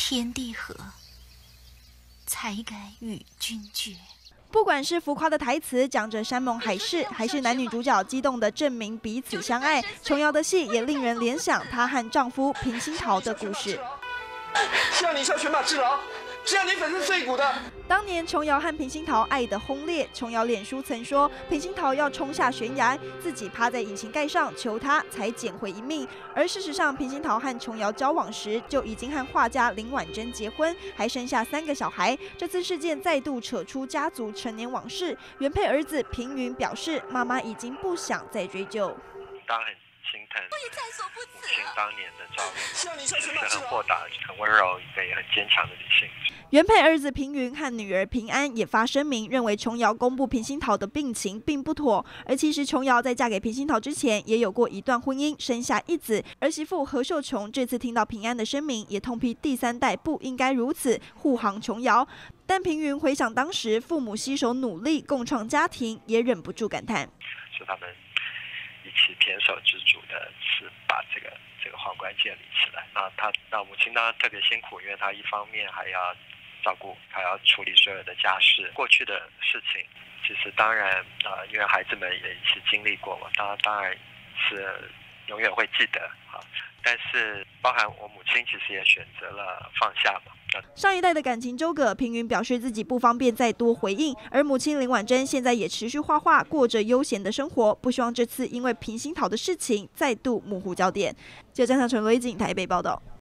天地合，才敢与君绝。 不管是浮夸的台词讲着山盟海誓，还是男女主角激动地证明彼此相爱，琼瑶的戏也令人联想她和丈夫平鑫桃的故事。 是要你向犬马之劳，是要你粉身碎骨的。 当年琼瑶和平鑫桃爱得轰烈，琼瑶脸书曾说平鑫桃要冲下悬崖，自己趴在引擎盖上求他才捡回一命。而事实上，平鑫桃和琼瑶交往时就已经和画家林婉珍结婚，还生下3个小孩。这次事件再度扯出家族陈年往事，原配儿子平云表示，妈妈已经不想再追究。 当然很心疼母亲当年的照顾，是很豁达、很温柔、也很坚强的女性。 原配儿子平云和女儿平安也发声明，认为琼瑶公布平鑫桃的病情并不妥。而其实琼瑶在嫁给平鑫桃之前，也有过一段婚姻，生下1子。儿媳妇何秀琼这次听到平安的声明，也痛批第3代不应该如此护航琼瑶。但平云回想当时父母携手努力共创家庭，也忍不住感叹： 是他们一起胼手胝足的，是把这个皇冠建立起来。那母亲当然特别辛苦，因为她一方面还要照顾，还要处理所有的家事。过去的事情，其实当然因为孩子们也一起经历过嘛，当然是永远会记得啊。但是包含我母亲其实也选择了放下嘛。 上一代的感情纠葛，平云表示自己不方便再多回应，而母亲林婉珍现在也持续画画，过着悠闲的生活，不希望这次因为平鑫桃的事情再度模糊焦点。记者张小纯、罗一景台北报道。